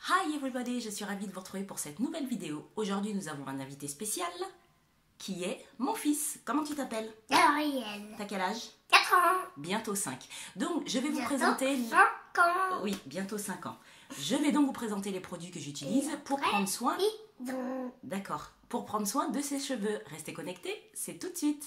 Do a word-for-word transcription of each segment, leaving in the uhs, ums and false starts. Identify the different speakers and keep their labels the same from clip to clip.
Speaker 1: Hi everybody, je suis ravie de vous retrouver pour cette nouvelle vidéo. Aujourd'hui, nous avons un invité spécial qui est mon fils. Comment tu t'appelles?
Speaker 2: Gabriel.
Speaker 1: T'as quel âge?
Speaker 2: quatre ans.
Speaker 1: Bientôt cinq. Donc, je vais vous
Speaker 2: Bientôt
Speaker 1: présenter...
Speaker 2: cinq ans.
Speaker 1: Oui, bientôt cinq ans. Je vais donc vous présenter les produits que j'utilise pour
Speaker 2: après,
Speaker 1: prendre soin...
Speaker 2: ils ont-
Speaker 1: D'accord. Pour prendre soin de ses cheveux. Restez connectés, c'est tout de suite.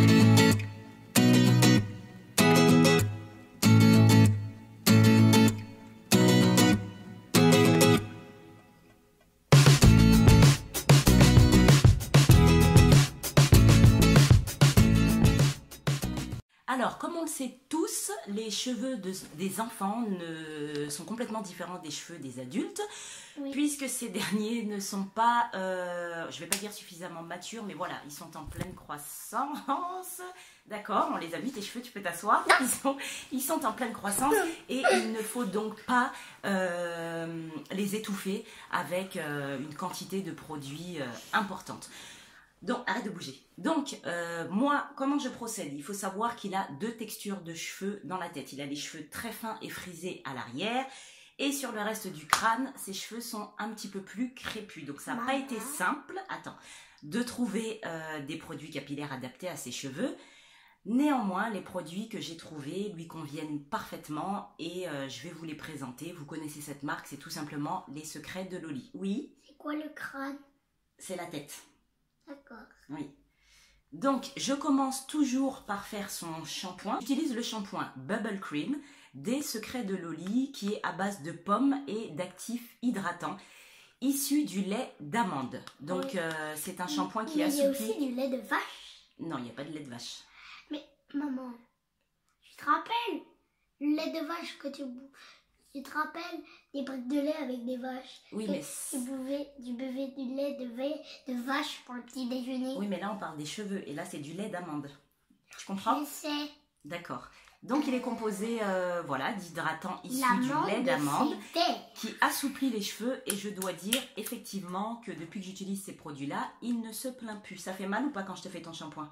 Speaker 1: Alors, comme on le sait tous, les cheveux de- des enfants ne, sont complètement différents des cheveux des adultes,
Speaker 2: Oui.
Speaker 1: puisque ces derniers ne sont pas, euh, je ne vais pas dire suffisamment matures, mais voilà, ils sont en pleine croissance. D'accord, on les a vus, tes cheveux, tu peux t'asseoir. Ils sont, ils sont en pleine croissance et il ne faut donc pas euh, les étouffer avec euh, une quantité de produits euh, importante. Donc, arrête de bouger. Donc, euh, moi, comment je procède? Il faut savoir qu'il a deux textures de cheveux dans la tête. Il a les cheveux très fins et frisés à l'arrière. Et sur le reste du crâne, ses cheveux sont un petit peu plus crépus. Donc, ça n'a pas été simple, attends, de trouver euh, des produits capillaires adaptés à ses cheveux. Néanmoins, les produits que j'ai trouvés lui conviennent parfaitement et euh, je vais vous les présenter. Vous connaissez cette marque, c'est tout simplement Les Secrets de Loli. Oui,
Speaker 2: C'est quoi le crâne?
Speaker 1: c'est la tête.
Speaker 2: D'accord.
Speaker 1: Oui. Donc, je commence toujours par faire son shampoing. J'utilise le shampoing Bubble Cream des Secrets de Loli qui est à base de pommes et d'actifs hydratants issus du lait d'amande. Donc,
Speaker 2: Oui.
Speaker 1: euh, c'est un shampoing qui
Speaker 2: Mais il y a
Speaker 1: assouplit...
Speaker 2: aussi du lait de vache.
Speaker 1: Non, il n'y a pas de lait de vache.
Speaker 2: Mais maman, tu te rappelles le lait de vache que tu bou- Tu te rappelles des briques de lait avec des vaches?
Speaker 1: Oui,
Speaker 2: Que
Speaker 1: mais...
Speaker 2: tu buvais, tu buvais du lait de, va- de vache pour le petit déjeuner.
Speaker 1: Oui, mais là, on parle des cheveux et là, c'est du lait d'amande. Tu comprends?
Speaker 2: Je sais.
Speaker 1: D'accord. Donc, il est composé euh, voilà, d'hydratants issus du
Speaker 2: L'amande,
Speaker 1: lait d'amande
Speaker 2: c'est vert.
Speaker 1: qui assouplit les cheveux et je dois dire effectivement que depuis que j'utilise ces produits-là, il ne se plaint plus. Ça fait mal ou pas quand je te fais ton shampoing?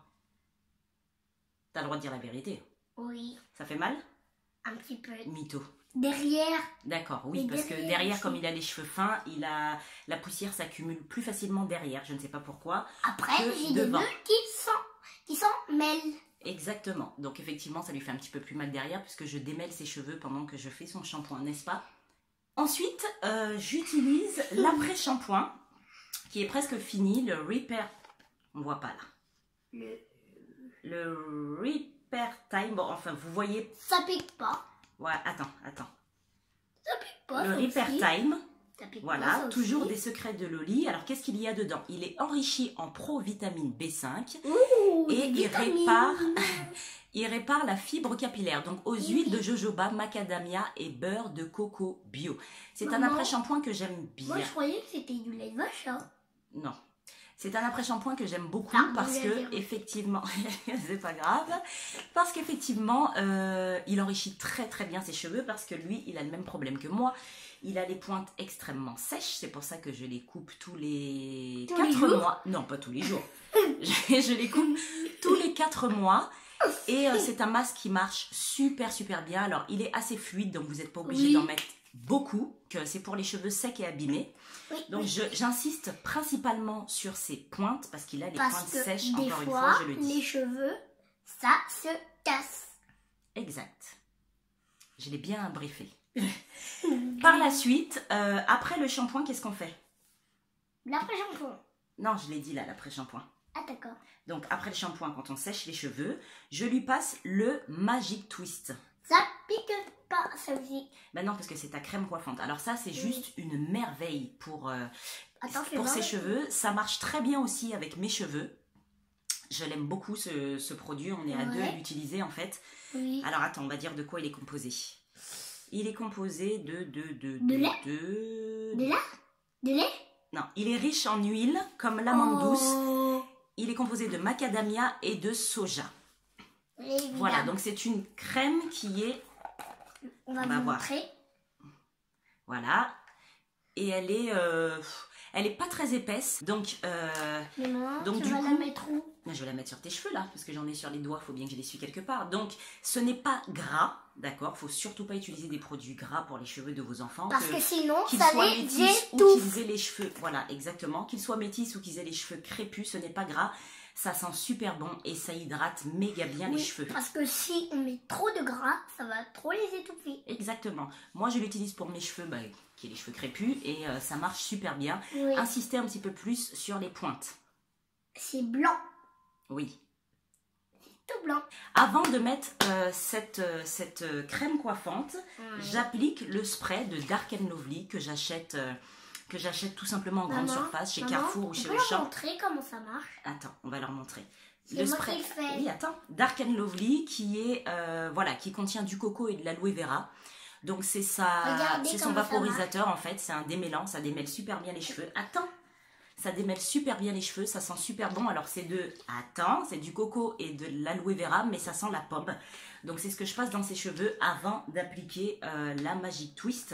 Speaker 1: T'as le droit de dire la vérité.
Speaker 2: Oui,
Speaker 1: Ça fait mal?
Speaker 2: un petit peu.
Speaker 1: Mytho.
Speaker 2: Derrière,
Speaker 1: D'accord, oui,
Speaker 2: Et
Speaker 1: parce que
Speaker 2: derrière
Speaker 1: derrière,
Speaker 2: aussi.
Speaker 1: comme il a les cheveux fins, il a la poussière s'accumule plus facilement derrière. Je ne sais pas pourquoi.
Speaker 2: après,
Speaker 1: Que
Speaker 2: j'ai des
Speaker 1: devant.
Speaker 2: nœuds qui sont, qui sont mêlés.
Speaker 1: Exactement. Donc effectivement, ça lui fait un petit peu plus mal derrière puisque je démêle ses cheveux pendant que je fais son shampoing, n'est-ce pas? Ensuite, euh, j'utilise l'après-shampoing qui est presque fini, le Repair. On voit pas là.
Speaker 2: Le...
Speaker 1: Le Repair Time. Bon, enfin, vous voyez.
Speaker 2: Ça pique pas.
Speaker 1: Ouais, attends, attends.
Speaker 2: Ça pique pas.
Speaker 1: Le
Speaker 2: ça
Speaker 1: Repair
Speaker 2: aussi.
Speaker 1: Time.
Speaker 2: Ça pique pas,
Speaker 1: Voilà,
Speaker 2: ça
Speaker 1: toujours
Speaker 2: aussi.
Speaker 1: des secrets de Loli. Alors, qu'est-ce qu'il y a dedans? Il est enrichi en pro-vitamine B cinq.
Speaker 2: Ouh,
Speaker 1: Et
Speaker 2: des
Speaker 1: il
Speaker 2: vitamines.
Speaker 1: répare, il répare la fibre capillaire, donc aux huiles de jojoba, macadamia et beurre de coco bio. C'est un
Speaker 2: Maman,
Speaker 1: après-shampoing que j'aime bien.
Speaker 2: Moi, je croyais que c'était du lait de vache. Hein.
Speaker 1: Non. C'est un après-shampoing que j'aime beaucoup
Speaker 2: Ah,
Speaker 1: parce
Speaker 2: vous l'avez
Speaker 1: que,
Speaker 2: dit.
Speaker 1: effectivement, c'est pas grave, parce qu'effectivement, euh, il enrichit très très bien ses cheveux parce que lui, il a le même problème que moi. Il a les pointes extrêmement sèches, c'est pour ça que je les coupe tous les
Speaker 2: Tous les
Speaker 1: quatre
Speaker 2: jours
Speaker 1: mois. Non, pas tous les jours. je, je les coupe tous les quatre mois. Et euh, c'est un masque qui marche super super bien. Alors, il est assez fluide, donc vous n'êtes pas obligé
Speaker 2: Oui.
Speaker 1: d'en mettre beaucoup. Que c'est pour les cheveux secs et abîmés.
Speaker 2: Oui,
Speaker 1: Donc
Speaker 2: oui.
Speaker 1: je- j'insiste principalement sur ses pointes parce qu'il a les
Speaker 2: Parce
Speaker 1: pointes
Speaker 2: que
Speaker 1: sèches,
Speaker 2: des
Speaker 1: encore une
Speaker 2: fois,
Speaker 1: fois, je le dis.
Speaker 2: les cheveux, ça se casse.
Speaker 1: Exact. Je l'ai bien briefé. Par la suite, euh, après le shampoing, qu'est-ce qu'on fait?
Speaker 2: L'après-shampoing.
Speaker 1: Non, je l'ai dit là, l'après-shampoing.
Speaker 2: Ah, d'accord.
Speaker 1: Donc après le shampoing, quand on sèche les cheveux, je lui passe le Magic Twist.
Speaker 2: Ça pique pas, ça aussi.
Speaker 1: Ben non, parce que c'est ta crème coiffante. Alors ça, c'est
Speaker 2: Oui.
Speaker 1: juste une merveille pour, euh,
Speaker 2: Attends, fais
Speaker 1: pour
Speaker 2: voir.
Speaker 1: ses cheveux. Ça marche très bien aussi avec mes cheveux. Je l'aime beaucoup ce, ce produit. On est à
Speaker 2: Ouais.
Speaker 1: deux à l'utiliser en fait.
Speaker 2: Oui.
Speaker 1: Alors attends, on va dire de quoi il est composé. Il est composé de... De, de,
Speaker 2: De lait
Speaker 1: de...
Speaker 2: De lait De lait
Speaker 1: Non, il est riche en huile, comme l'amande douce.
Speaker 2: Oh.
Speaker 1: Il est composé de macadamia et de soja.
Speaker 2: Évidemment.
Speaker 1: Voilà, donc c'est une crème qui est...
Speaker 2: On va
Speaker 1: on va
Speaker 2: vous
Speaker 1: voir.
Speaker 2: montrer.
Speaker 1: Voilà. Et elle est... euh, Elle est pas très épaisse, donc... Euh,
Speaker 2: Mais maman,
Speaker 1: donc,
Speaker 2: tu
Speaker 1: du
Speaker 2: vas
Speaker 1: coup,
Speaker 2: la mettre où?
Speaker 1: je vais la mettre sur tes cheveux là, parce que j'en ai sur les doigts, il faut bien que je les suis quelque part. Donc, ce n'est pas gras, d'accord? Il faut surtout pas utiliser des produits gras pour les cheveux de vos enfants.
Speaker 2: Parce que sinon,
Speaker 1: qu'ils
Speaker 2: ça
Speaker 1: soient
Speaker 2: les
Speaker 1: métis ou
Speaker 2: étouffe.
Speaker 1: qu'ils aient les cheveux, voilà, exactement. Qu'ils soient métis ou qu'ils aient les cheveux crépus, ce n'est pas gras. Ça sent super bon et ça hydrate méga bien
Speaker 2: Oui,
Speaker 1: les cheveux.
Speaker 2: parce que si on met trop de gras, ça va trop les étouffer.
Speaker 1: Exactement. Moi, je l'utilise pour mes cheveux, bah, qui est les cheveux crépus, et euh, ça marche super bien.
Speaker 2: Oui.
Speaker 1: Insistez un petit peu plus sur les pointes.
Speaker 2: C'est blanc,
Speaker 1: Oui.
Speaker 2: tout blanc.
Speaker 1: Avant de mettre euh, cette, euh, cette euh, crème coiffante,
Speaker 2: Ouais.
Speaker 1: j'applique le spray de Dark and Lovely que j'achète euh, que j'achète tout simplement en grande
Speaker 2: Maman,
Speaker 1: surface chez
Speaker 2: maman,
Speaker 1: Carrefour ou
Speaker 2: on
Speaker 1: chez
Speaker 2: peut leur
Speaker 1: Auchan.
Speaker 2: montrer comment ça marche.
Speaker 1: Attends, on va leur montrer.
Speaker 2: C'est moi qui le fais.
Speaker 1: Oui, attends. Dark and Lovely qui est euh, voilà, qui contient du coco et de l'aloe vera. Donc c'est ça,
Speaker 2: Regardez
Speaker 1: c'est son
Speaker 2: comment ça
Speaker 1: vaporisateur en fait, c'est un démêlant, ça démêle super bien les cheveux. Attends. Ça démêle super bien les cheveux, ça sent super bon. Alors c'est de, attends, c'est du coco et de l'aloe vera, mais ça sent la pomme. Donc c'est ce que je passe dans ses cheveux avant d'appliquer euh, la Magic Twist.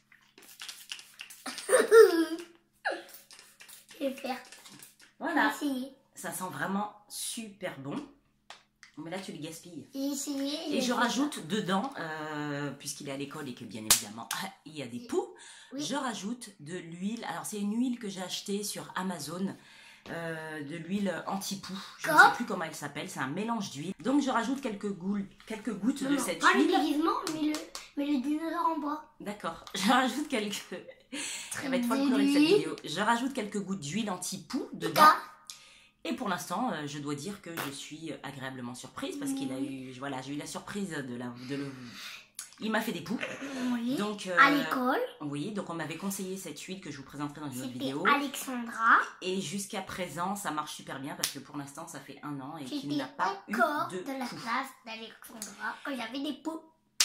Speaker 2: Je vais faire.
Speaker 1: Voilà,
Speaker 2: J'ai essayé.
Speaker 1: ça sent vraiment super bon. Mais là tu les gaspilles.
Speaker 2: J'ai essayé.
Speaker 1: Et
Speaker 2: j'ai
Speaker 1: je
Speaker 2: fait
Speaker 1: rajoute dedans, euh, puisqu'il est à l'école et que bien évidemment il y a des poux,
Speaker 2: Oui.
Speaker 1: je rajoute de l'huile. Alors c'est une huile que j'ai achetée sur Amazon, euh, de l'huile anti-poux. Je ne
Speaker 2: Comme
Speaker 1: sais plus comment elle s'appelle, c'est un mélange d'huile. Donc je rajoute quelques, goul- quelques gouttes
Speaker 2: ça.
Speaker 1: de
Speaker 2: Non,
Speaker 1: cette
Speaker 2: pas le
Speaker 1: huile.
Speaker 2: déguisement, mais le, mais le dinosaure en bois.
Speaker 1: D'accord, je rajoute quelques... Elle va être folklorique cette vidéo. Je rajoute quelques gouttes d'huile anti-poux dedans.
Speaker 2: Là,
Speaker 1: Et pour l'instant, euh, je dois dire que je suis agréablement surprise parce qu'il a eu, voilà, j'ai eu la surprise de la, de le, il m'a fait des poux.
Speaker 2: oui.
Speaker 1: Donc, euh,
Speaker 2: à l'école,
Speaker 1: oui, donc on m'avait conseillé cette huile que je vous présenterai dans une autre
Speaker 2: c'était
Speaker 1: vidéo.
Speaker 2: Alexandra.
Speaker 1: Et jusqu'à présent, ça marche super bien parce que pour l'instant, ça fait un an et qu'il
Speaker 2: J'étais
Speaker 1: n'a pas eu
Speaker 2: encore
Speaker 1: de
Speaker 2: de la
Speaker 1: poux.
Speaker 2: classe d'Alexandra quand j'avais des poux.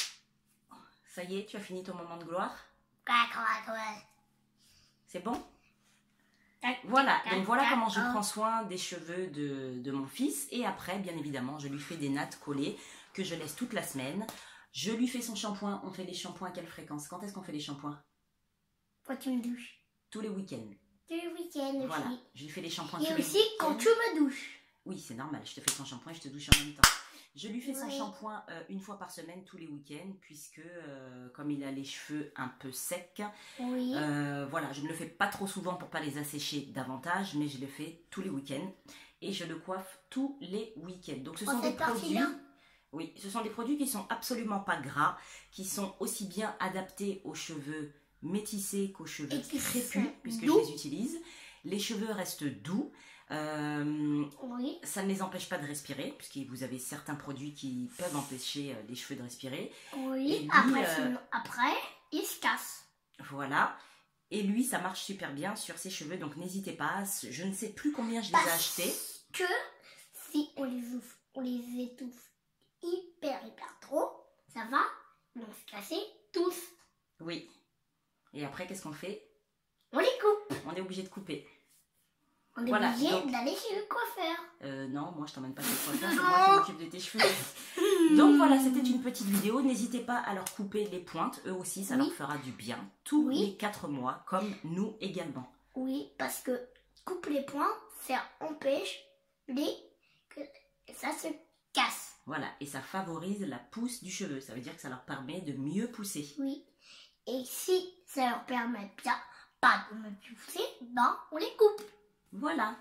Speaker 1: Ça y est, tu as fini ton moment de gloire.
Speaker 2: Quoi, quoi, quoi.
Speaker 1: C'est bon?
Speaker 2: Tac,
Speaker 1: Voilà,
Speaker 2: tac,
Speaker 1: donc voilà
Speaker 2: tac,
Speaker 1: comment je
Speaker 2: oh.
Speaker 1: prends soin des cheveux de, de mon fils. Et après, bien évidemment, je lui fais des nattes collées que je laisse toute la semaine. Je lui fais son shampoing. On fait les shampoings à quelle fréquence? Quand est-ce qu'on fait les shampoings?
Speaker 2: Quand tu me douches.
Speaker 1: Tous les week-ends.
Speaker 2: Tous les week-ends
Speaker 1: Voilà,
Speaker 2: aussi.
Speaker 1: je lui fais les shampoings
Speaker 2: Et
Speaker 1: tous les
Speaker 2: aussi
Speaker 1: week-ends.
Speaker 2: quand tu me douches.
Speaker 1: Oui, c'est normal, je te fais ton shampoing et je te douche en même temps. Je lui fais son
Speaker 2: Oui.
Speaker 1: shampoing euh, une fois par semaine, tous les week-ends, puisque euh, comme il a les cheveux un peu secs,
Speaker 2: Oui.
Speaker 1: euh, voilà, je ne le fais pas trop souvent pour pas les assécher davantage, mais je le fais tous les week-ends et je le coiffe tous les week-ends. Donc ce
Speaker 2: Oh,
Speaker 1: sont des
Speaker 2: cette
Speaker 1: produits,
Speaker 2: partie-là.
Speaker 1: oui, ce sont des produits qui sont absolument pas gras, qui sont aussi bien adaptés aux cheveux métissés qu'aux cheveux
Speaker 2: Et qui
Speaker 1: crépus,
Speaker 2: sont
Speaker 1: puisque
Speaker 2: doux.
Speaker 1: je les utilise. Les cheveux restent doux. Euh,
Speaker 2: Oui.
Speaker 1: ça ne les empêche pas de respirer, puisque vous avez certains produits qui peuvent empêcher euh, les cheveux de respirer.
Speaker 2: Oui.
Speaker 1: Et lui,
Speaker 2: après,
Speaker 1: euh,
Speaker 2: sinon- après, il se casse.
Speaker 1: Voilà. Et lui, ça marche super bien sur ses cheveux, donc n'hésitez pas. Je ne sais plus combien je les ai
Speaker 2: Parce
Speaker 1: achetés.
Speaker 2: que si on les ouvre, on les étouffe hyper, hyper trop, ça va, ils vont se casser tous.
Speaker 1: Oui. Et après, qu'est-ce qu'on fait?
Speaker 2: On les coupe.
Speaker 1: On est obligé de couper.
Speaker 2: On est
Speaker 1: Voilà,
Speaker 2: obligé
Speaker 1: donc-
Speaker 2: d'aller chez le coiffeur.
Speaker 1: Euh, non, moi je t'emmène pas chez le coiffeur, c'est moi qui m'occupe de tes cheveux. Donc voilà, c'était une petite vidéo. N'hésitez pas à leur couper les pointes, eux aussi, ça
Speaker 2: Oui.
Speaker 1: leur fera du bien. Tous
Speaker 2: Oui.
Speaker 1: les quatre mois, comme nous également.
Speaker 2: Oui, parce que coupe les points, ça empêche les que ça se casse.
Speaker 1: Voilà, et ça favorise la pousse du cheveu. Ça veut dire que ça leur permet de mieux pousser.
Speaker 2: Oui. Et si ça leur permet bien pas de me pousser, ben on les coupe.
Speaker 1: Voilà.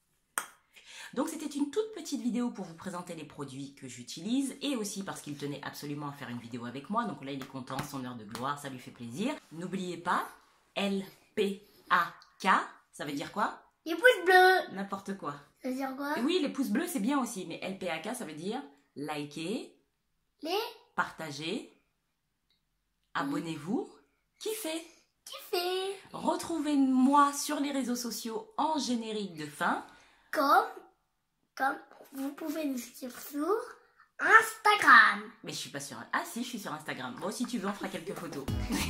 Speaker 1: Donc c'était une toute petite vidéo pour vous présenter les produits que j'utilise et aussi parce qu'il tenait absolument à faire une vidéo avec moi. Donc là il est content, son heure de gloire, ça lui fait plaisir. N'oubliez pas, L P A K, ça veut dire quoi?
Speaker 2: Les pouces bleus.
Speaker 1: N'importe quoi.
Speaker 2: Ça veut dire quoi?
Speaker 1: Et oui, les pouces bleus c'est bien aussi, mais L P A K ça veut dire liker,
Speaker 2: Les
Speaker 1: partager, abonnez-vous, kiffez.
Speaker 2: kiffés.
Speaker 1: Retrouvez-moi sur les réseaux sociaux en générique de fin.
Speaker 2: Comme, comme vous pouvez nous suivre sur Instagram.
Speaker 1: Mais je suis pas sûre. Ah si, je suis sur Instagram. Moi, si tu veux, on fera quelques photos.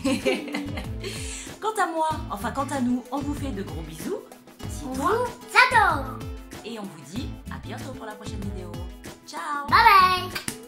Speaker 1: Quant à moi, enfin quant à nous, on vous fait de gros bisous. Si
Speaker 2: On
Speaker 1: toi,
Speaker 2: vous adore.
Speaker 1: et on vous dit à bientôt pour la prochaine vidéo. Ciao.
Speaker 2: Bye bye.